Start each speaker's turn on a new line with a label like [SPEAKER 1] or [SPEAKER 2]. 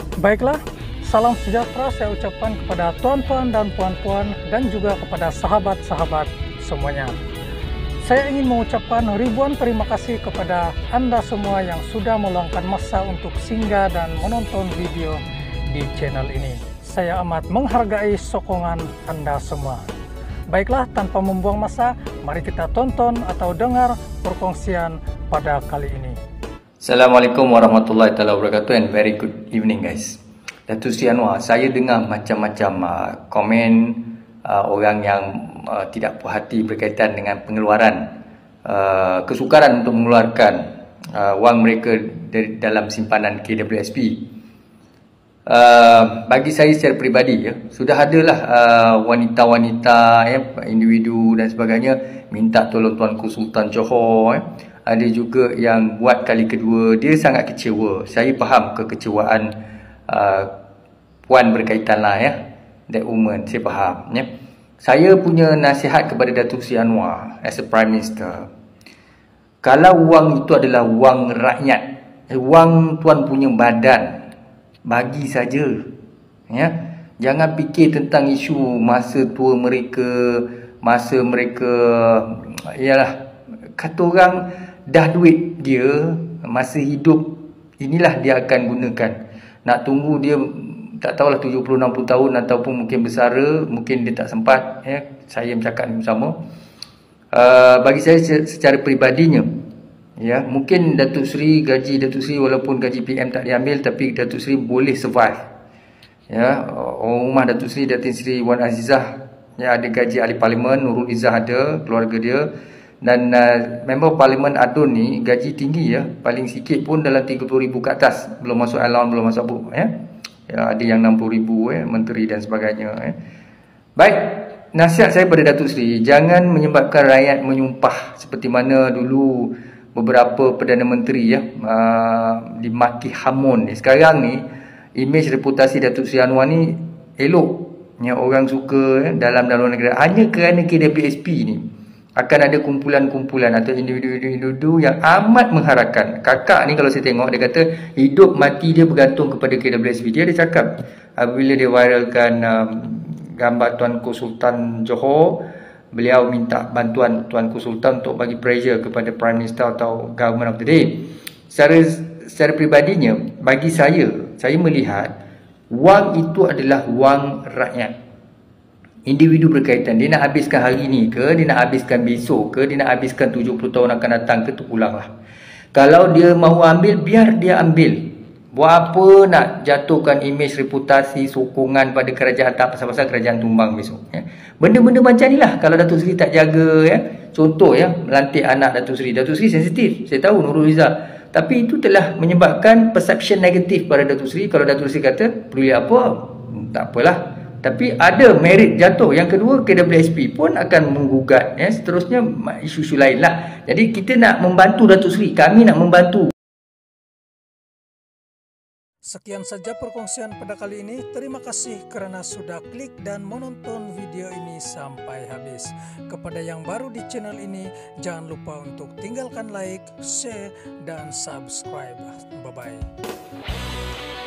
[SPEAKER 1] Baiklah, salam sejahtera saya ucapkan kepada tuan-tuan dan puan-puan dan juga kepada sahabat-sahabat semuanya. Saya ingin mengucapkan ribuan terima kasih kepada Anda semua yang sudah meluangkan masa untuk singgah dan menonton video di channel ini. Saya amat menghargai sokongan Anda semua. Baiklah, tanpa membuang masa, mari kita tonton atau dengar perkongsian pada kali ini.
[SPEAKER 2] Assalamualaikum warahmatullahi wabarakatuh and very good evening guys. Datuk Seri Anwar, saya dengar macam-macam komen orang yang tidak puas hati berkaitan dengan pengeluaran kesukaran untuk mengeluarkan wang mereka dari dalam simpanan KWSP. Bagi saya secara peribadi sudah adalah wanita-wanita individu dan sebagainya minta tolong Tuanku Sultan Johor. Ada juga yang buat kali kedua, dia sangat kecewa. Saya faham kekecewaan puan berkaitan lah that woman, saya faham Saya punya nasihat kepada Datuk Seri Anwar as a Prime Minister. Kalau wang itu adalah wang rakyat, wang tuan punya badan, bagi saja. Jangan fikir tentang isu masa tua mereka, masa mereka kata orang dah duit dia masa hidup inilah dia akan gunakan. Nak tunggu dia tak tahulah 70-60 tahun ataupun mungkin bersara, mungkin dia tak sempat. Saya bercakap ni bersama. Bagi saya secara peribadinya, mungkin Datuk Seri, gaji Datuk Seri walaupun gaji PM tak diambil, tapi Datuk Seri boleh survive. Orang rumah Datuk Seri, Datin Seri Wan Azizah ada gaji ahli parlimen, Nurul Izzah ada, keluarga dia. Dan member parlimen Adun ni gaji tinggi paling sikit pun dalam 30,000 ke atas, belum masuk allowance, belum masuk apa ada yang 60,000 menteri dan sebagainya. Baik, nasihat saya pada Datuk Seri, jangan menyebabkan rakyat menyumpah seperti mana dulu beberapa Perdana Menteri dimaki hamun ni. Sekarang ni imej reputasi Datuk Seri Anwar ni elok, orang suka dalam dan luar negara, hanya kerana KWSP ni akan ada kumpulan-kumpulan atau individu-individu yang amat mengharapkan. Kakak ni kalau saya tengok, dia kata hidup mati dia bergantung kepada KWSP. Dia ada cakap apabila dia viralkan gambar Tuanku Sultan Johor, beliau minta bantuan Tuanku Sultan untuk bagi pressure kepada Prime Minister atau Government of the Day. Secara peribadinya, bagi saya melihat wang itu adalah wang rakyat. Individu berkaitan, dia nak habiskan hari ni ke, dia nak habiskan besok ke, dia nak habiskan 70 tahun akan datang ke, tu pulanglah. Kalau dia mahu ambil, biar dia ambil. Buat apa nak jatuhkan imej reputasi, sokongan pada kerajaan, tak pasal-pasal kerajaan tumbang besok. Benda-benda macam ni lah kalau Datuk Seri tak jaga. Contoh melantik anak Datuk Seri. Datuk Seri sensitif, saya tahu, Nurul Izzah. Tapi itu telah menyebabkan perception negatif pada Datuk Seri. Kalau Datuk Seri kata, perlu apa? Tak apalah. Tapi ada merit jatuh. Yang kedua, KWSP pun akan menggugat. Seterusnya isu-isu lain lah. Jadi kita nak membantu Datuk Seri. Kami nak membantu.
[SPEAKER 1] Sekian saja perkongsian pada kali ini. Terima kasih kerana sudah klik dan menonton video ini sampai habis. Kepada yang baru di channel ini, jangan lupa untuk tinggalkan like, share, dan subscribe. Bye-bye.